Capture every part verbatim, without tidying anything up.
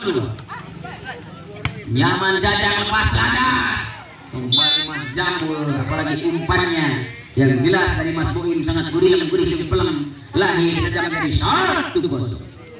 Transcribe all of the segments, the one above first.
Nyaman Jajang lepas landas. Kembali Mas Jambul, apalagi umpannya yang jelas dari Mas Boim sangat gurih gurih cukup pelem. Lahir saja menjadi satu kosong.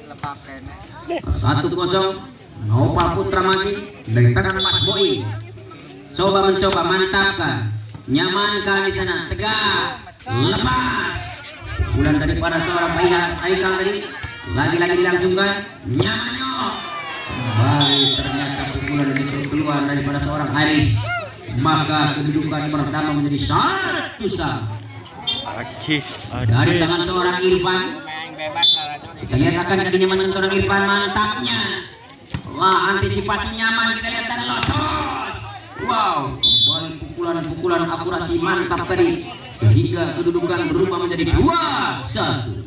Satu kosong. Nopal Putra masih dari tangan Mas Boim. Coba mencoba mantapkan, nyamankan di sana, tegak, lepas. Pukulan daripada seorang pihak Aikal tadi lagi-lagi dilangsungkan, nyamannya. Baik, ternyata pukulan itu keluar daripada seorang Aris. Maka kedudukan pertama menjadi satu sama dari tangan seorang Irfan. Kita lihat akan kenyaman seorang Irfan, mantapnya lah, antisipasi nyaman, kita lihat dan locos. Wow, kembali pukulan-pukulan akurasi mantap tadi sehingga kedudukan berubah menjadi dua satu.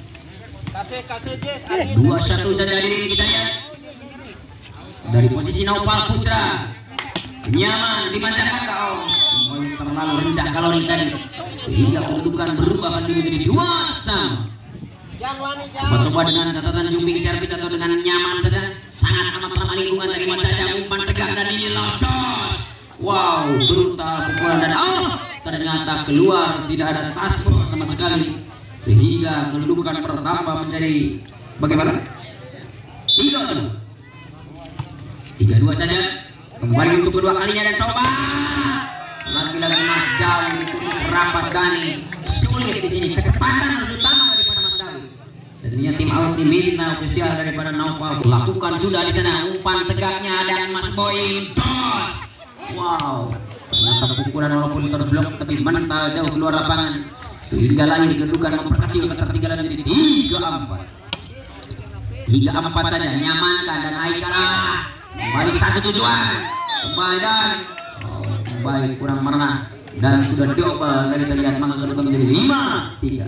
Dua satu saja hadirin kita lihat dari posisi Nopal Putra. Nyaman dimanjakan, oh, kembali terlalu rendah kalori tadi sehingga kedudukan berubah menjadi dua sama. Coba-coba dengan catatan jumping servis atau dengan nyaman saja, sangat amat ramah lingkungan dari Mas Jajang, umpan tegak dan ini locos. Wow, brutal pukulan dan oh, ternyata keluar, tidak ada tasbih sama sekali sehingga kedudukan bertambah menjadi bagaimana? Tiga dua. Tiga dua saja. Kembali untuk kedua kalinya dan coba lagi-lagi Mas Dawi ditutup rapat Dani, sulit di sini, kecepatan utama daripada Mas Dawi. Tadinya tim out diminta ofisial daripada Naufal lakukan sudah di sana, umpan tegaknya dan Mas Boim jos. Wow, ternyata pukulan walaupun terblok tapi mental jauh keluar lapangan sehingga lahir kedudukan memperkecil ketertinggalan menjadi tiga empat. Tiga empat saja, nyamankan dan Aikal kembali satu tujuan, kembali dan oh, kembali kurang merana dan sudah double dari terlihat, maka kedudukan menjadi lima tiga.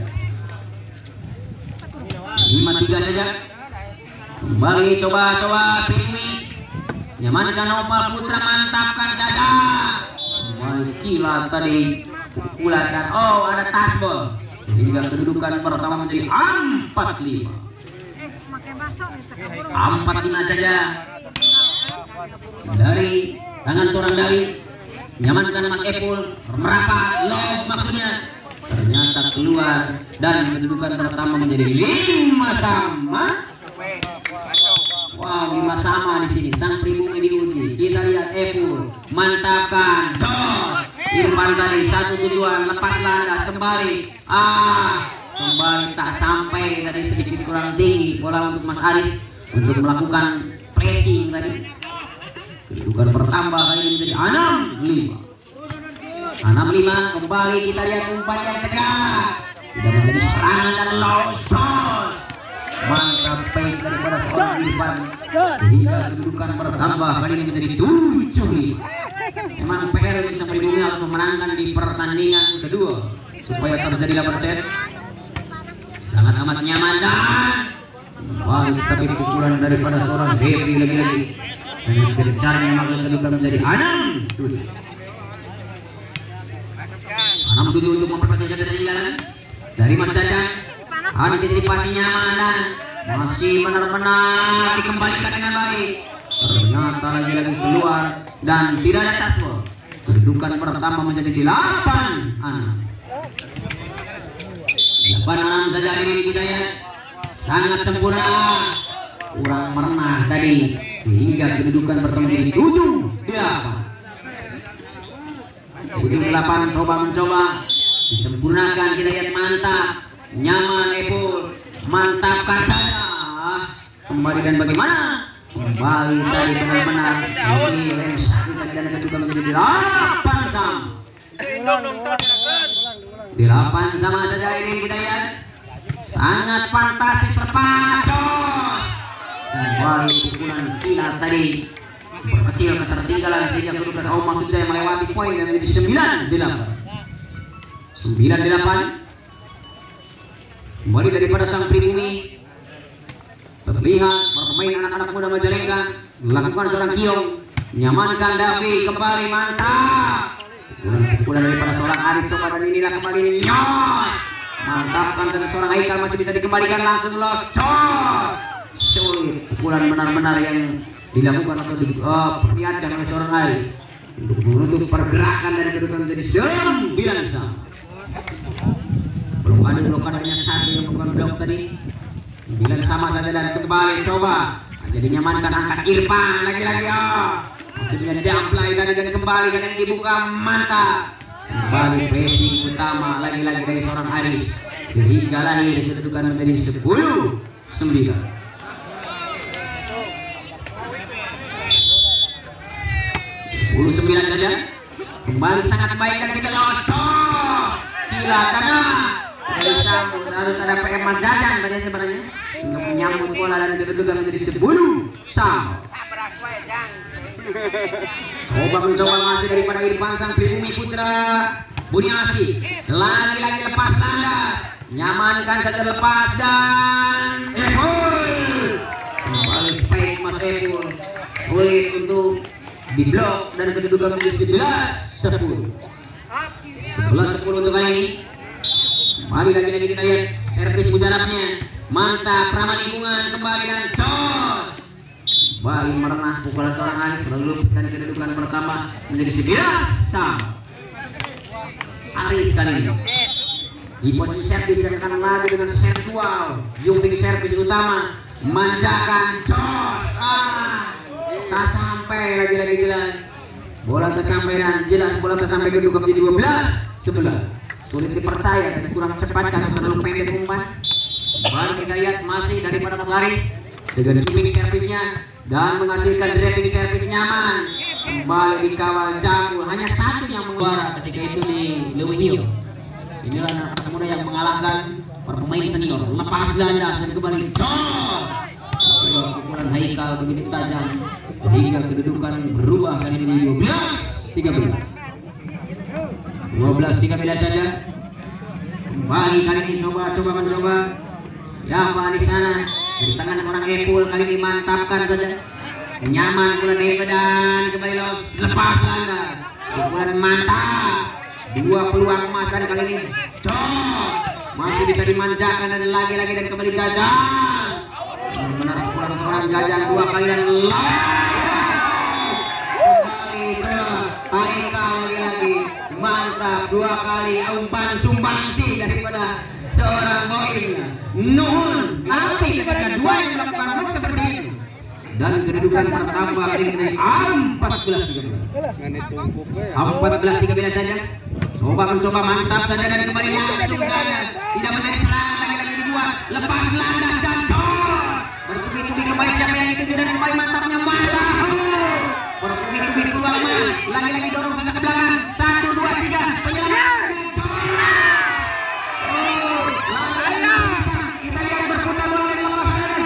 Lima tiga saja. Kembali coba-coba Primi, nyamankan Nopal Putra, mantapkan saja. Kembali kilat tadi pukulan dan oh, ada tasbol sehingga kedudukan pertama menjadi empat lima. Empat lima saja dari tangan seorang Dawi, nyamankan Mas Epul, merapat lob maksudnya, ternyata keluar dan kedudukan pertama menjadi lima sama. Wow, lima sama di sini. Sang pribumi diuji. Kita lihat Epul, mantapkan, jos. Irfan tadi satu tujuan, lepas landas kembali. Ah, kembali tak sampai, tadi sedikit kurang tinggi bola untuk Mas Aris untuk melakukan pressing tadi. Kedudukan bertambah kali ini menjadi enam lima. enam lima, kembali kita lihat umpan yang tegak. Tidak menjadi serangan dan locos. Mantap baik daripada seorang Irfan sehingga kedudukan bertambah kali ini menjadi tujuh lima. Memang P R untuk sang pribumi harus memenangkan di pertandingan kedua supaya terjadi delapan set. Sangat amat nyaman dan kembali tapi pukulan daripada seorang Happy lagi-lagi sangat gencarnya, maka kedudukan menjadi enam tujuh. enam tujuh untuk memperkecil ketertinggalan dari Mas Jajang. Antisipasi nyaman dan masih benar-benar dikembalikan dengan baik. Ternyata lagi-lagi keluar dan tidak ada tasbih. Kedudukan pertama menjadi delapan enam. delapan enam saja ini kita ya. Sangat sempurna. Kurang merenah tadi hingga kedudukan pertama menjadi tujuh delapan. tujuh delapan, coba mencoba disempurnakan, kita lihat mantap. Nyaman Epul, mantapkan saja. Kembali dan bagaimana? Kembali tadi benar-benar ini lensan dan kedudukan menjadi delapan sama. Delapan sama saja ini kita lihat. Sangat fantastis, terpacos. Kembali pukulan kilat tadi berkecil ketertinggalan sehingga kedudukan oh maksud saya melewati poin dan menjadi sembilan delapan. sembilan delapan. Kembali daripada sang pribumi terlihat bermain anak-anak muda Majalengka, melakukan seorang kiong, nyamankan Davi, kembali mantap. Pukulan-pukulan daripada seorang Aris, coba dan inilah kembali nyos. Mantapkan saja seorang Aikal, masih bisa dikembalikan langsung locos. sulit, pukulan benar-benar yang dilakukan atau diperlihatkan oleh seorang Aris untuk menutup pergerakan dari kedudukan menjadi sembilan sama. Belum ada blokan, hanya satu yang bukan blok tadi. Sembilan sama saja dan kembali coba jadi nyamankan, angkat Irfan lagi-lagi, oh maksudnya damplay tadi dan kembali dan ini dibuka, mantap. Kembali pressing utama lagi-lagi dari seorang Aris sehingga lahir kedudukan menjadi sepuluh sembilan. sepuluh sembilan saja. Kembali sangat baik dan kita lolos. Gila tanah. Disambut, harus ada P M Mas Jajang tadi sebenarnya untuk menyambut bola dan kedudukan menjadi sepuluh sama. Coba mencoba masih daripada Irfan sang pribumi putra Buniasi, lagi-lagi lepas tanda, nyamankan saja lepas dan Epul kembali spike Mas Epul, sulit untuk diblok dan kedudukan menjadi sebelas sepuluh. sebelas sepuluh untuk kali ini. Kembali lagi-lagi kita lihat servis mujarabnya, mantap, ramah lingkungan kembali dan cos. Kembali merenah pukulan seorang Aris lalu dan kedudukan bertambah menjadi sebelas sama. Aris kali ini di posisi servis yang akan lagi dengan sensual, jumping servis utama, manjakan cos. Ah, tak sampai lagi-lagi jelas. Bola tak sampai dan jelas bola tak sampai kedudukan menjadi dua belas sebelas. Sulit dipercaya dan kurang cepat karena terlalu pendek umpan. Kembali kita lihat masih daripada Mas Aris dengan jumping servisnya dan menghasilkan driving servis nyaman. Kembali dikawal Jambul, hanya satu yang menguara ketika itu di Lewihio. Inilah anak muda yang mengalahkan para pemain senior. Lepas landas dan kembali cos. Pukulan Haikal begitu tajam sehingga kedudukan berubah kali ini dua belas tiga belas. dua belas tiga belas saja. Kembali kali ini coba-coba mencoba. Siapa di sana? Dari tangan seorang Epul kali ini mantapkan saja. Nyaman pula David dan kembali los lepas landas. Pukulan mantap. Dua peluang emas dan kali ini cok. Masih bisa dimanjakan dan lagi-lagi dan kembali Jajang. Benar pukulan seorang Jajang dua kali dan kembali ke Haikal lagi-lagi. Mantap, dua kali umpan sumbangsi daripada seorang Boim. Nuhun, tapi ketika dua yang melakukan blok seperti itu dan kedudukan bertambah kali ini empat belas tiga belas. empat belas tiga belas saja. Coba mencoba mantap saja dan kembali langsung saja. Tidak menjadi serangan lagi-lagi dibuat. Lepas landas dan cor. Bertubi-tubi kembali siapa yang itu dan kembali mantapnya mantap. Bertubi-tubi peluang emas. Lagi-lagi dorong saja ke belakang. Satu dua tiga penyerangan. Oh, lagi-lagi kita lihat berputar bola di lepas sana dan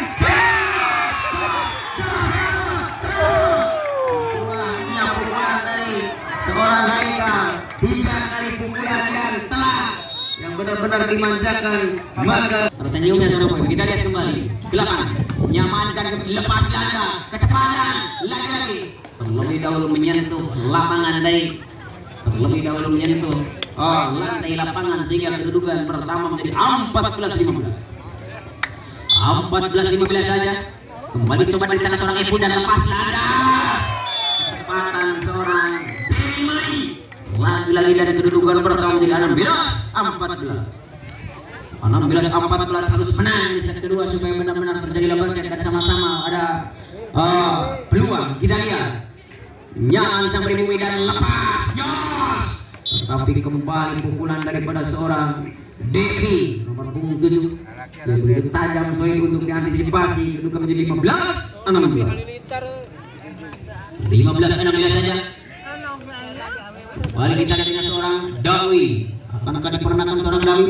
pukulan dari seorang Haikal. Tiga kali pukulan dan telak yang benar-benar dimanjakan. Maka tersenyumnya seorang Boim. Kita lihat kembali ke lapangan. Nyamankan lepas ganda, kecepatan lagi-lagi. Terlebih dahulu menyentuh lapangan dari terlebih dahulu menyentuh oh, lantai lapangan sehingga kedudukan pertama menjadi empat belas lima belas. empat belas lima belas saja. Kembali coba dari tangan seorang Epul dan lepas landas. Kecepatan seorang Denimai. Lagi-lagi dari kedudukan pertama menjadi enam belas empat belas. enam belas empat belas harus menang di set kedua supaya benar-benar terjadi lebar set dan sama-sama ada uh, peluang. Kita lihat nyaman sang pribumi dan lepas jos. Tetapi kembali pukulan daripada seorang Devi nomor punggung tujuh yang begitu tajam sulit untuk diantisipasi. Kedudukan menjadi lima belas enam belas. lima belas enam belas saja. Kembali kita lihat dengan seorang Dawi. Akan-akan diperanakan seorang Dawi.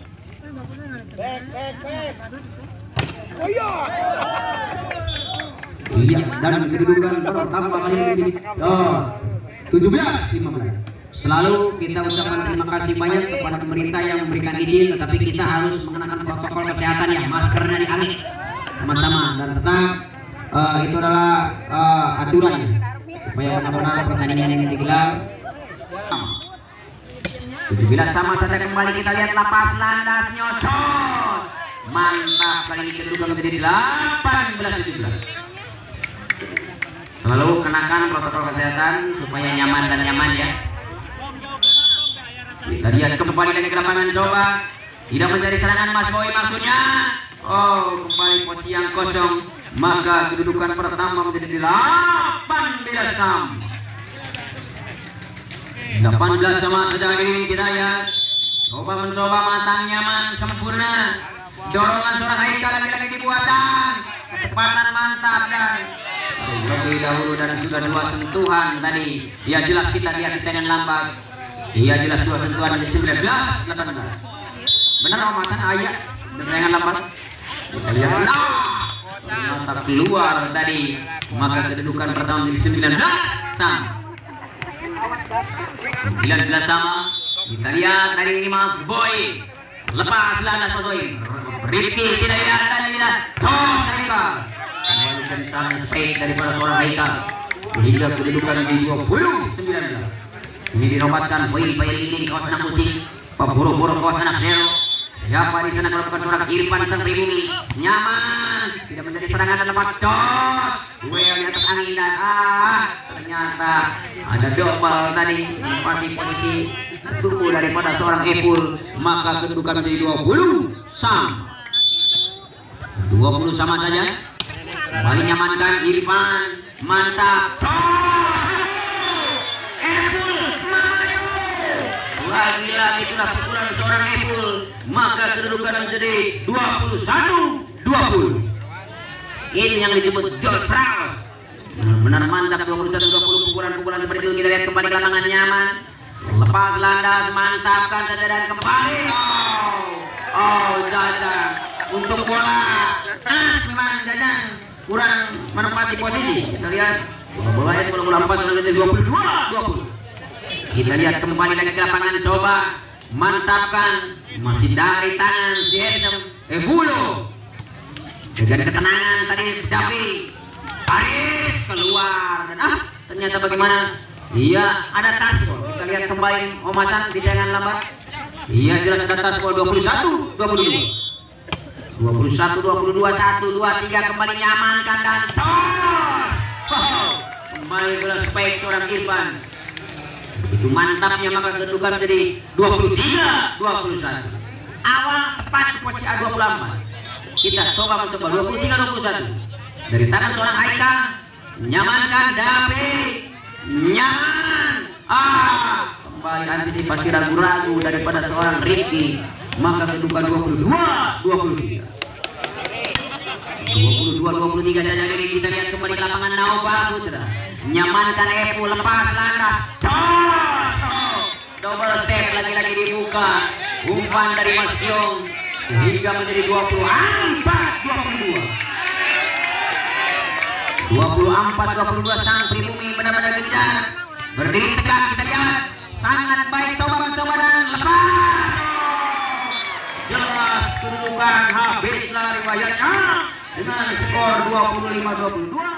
Iya, dan kedudukan pertama kali ini oh, tujuh belas lima belas. Selalu kita ucapkan terima kasih banyak kepada pemerintah yang memberikan izin, tetapi kita harus mengenakan protokol kesehatan ya, maskernya diambil sama-sama dan tetap uh, itu adalah uh, aturan supaya benar-benar pertandingan ini digelar. tujuh belas sama saja. Kembali kita lihat lepas landas nyocot. Mantap, kali ini kedudukan menjadi delapan belas tujuh belas. Selalu kenakan protokol kesehatan supaya nyaman dan nyaman ya. Kita lihat kembali lagi ke lapangan coba. Tidak mencari serangan Mas Boy maksudnya. Oh, kembali posisi yang kosong. Maka kedudukan pertama menjadi delapan belas sama. delapan belas sama saja ini kita ya. Coba mencoba matang nyaman sempurna. Dorongan seorang Haikal lagi-lagi dibuatan. Kecepatan mantap dan lebih dahulu dan sudah dua sentuhan tadi. Ya jelas kita lihat di tangan lambat. Iya jelas dua sentuhan menjadi sembilan belas delapan belas. Benar Om Hasan ayah dengan lambat. Kita lihat nah, ternyata keluar tadi. Maka kedudukan pertama menjadi sembilan belas sama. sembilan belas sama. Kita lihat dari ini Mas Boy. Lepas landas Mas Boy. Rifki tidak lihat tadi tidak. Tos Haikal. Kembali kencang spek daripada seorang Haikal. Sehingga kedudukan menjadi dua puluh sembilan belas. Ini dinobatkan poin-poin ini di kawasan Kucing. Pemburu-buru kawasan Zero. Siapa di sana kalau bukan seorang Irfan sang pribumi. Nyaman, tidak menjadi serangan dan lepas cos. Duel di atas angin dan ah ternyata ada double tadi menempati posisi tubuh daripada seorang Epul. Maka kedudukan menjadi dua puluh sama. dua puluh sama saja. Kembali nyamankan Irfan. Mantap. Epul maju. Lagi-lagi itulah pukulan seorang Epul. Maka kedudukan menjadi dua puluh satu dua puluh. Ini yang disebut Jos Raus. Benar-benar mantap dua puluh satu dua puluh pukulan-pukulan seperti itu. Kita lihat kembali ke lapangan nyaman. Lepas landas, mantapkan saja dan kembali. Oh, oh Jajan untuk bola. Asman Jajan kurang menempati posisi. Kita lihat bolanya dua puluh empat dua puluh dua dua puluh. Kita lihat kembali lagi ke lapangan coba. Mantapkan masih dari tangan si Handsome Evulo dengan ketenangan tadi Davi Paris keluar dan ah ternyata bagaimana iya ada taskol. Kita lihat kembali Om Hasan di tangan lambat. Iya jelas ada taskol dua puluh satu dua puluh dua dua puluh satu dua puluh dua satu dua tiga kembali nyamankan dan tos oh, kembali ke spek seorang Irfan. Begitu mantapnya maka kedudukan menjadi dua puluh tiga dua puluh satu. Awal tepat di posisi A dua puluh empat. Kita coba mencoba dua puluh tiga dua puluh satu. Dari tangan seorang Haikal menyamankan David. Nyaman. Ah, kembali antisipasi ragu-ragu daripada seorang Rifki. Maka kedudukan dua puluh dua dua puluh tiga. dua puluh dua dua puluh tiga saja ini kita lihat kembali ke lapangan Nova Putra. Nyamankan Epu lepas landas. Cos. Oh, double step lagi-lagi dibuka. Umpan dari Mas Kiong sehingga menjadi dua puluh empat dua puluh dua. dua puluh empat dua puluh dua sang pribumi benar-benar kejar. Berdiri tegak kita lihat. Sangat baik coba mencoba dan lepas. Jelas kedudukan habislah riwayatnya dengan skor dua puluh lima dua puluh dua.